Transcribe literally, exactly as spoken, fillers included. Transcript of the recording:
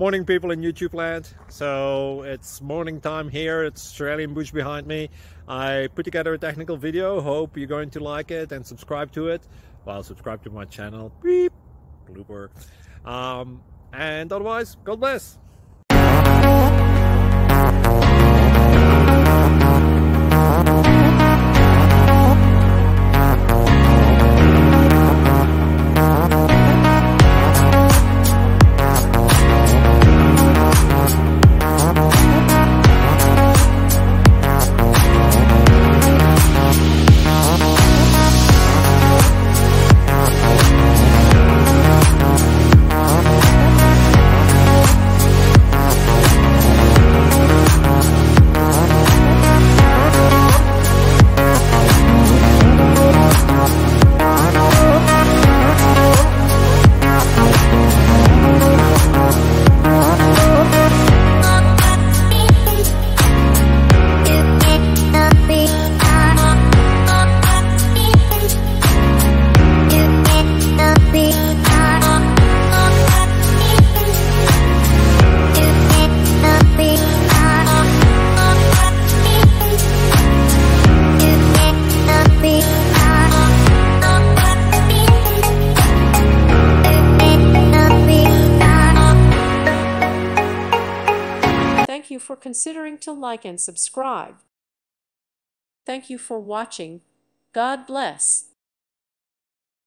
Morning, people in YouTube land. So it's morning time here. It's Australian bush behind me. I put together a technical video. Hope you're going to like it and subscribe to it. Well, subscribe to my channel. Beep. Blooper. Um, and otherwise, God bless. Thank you for considering to like and subscribe. Thank you for watching. God bless.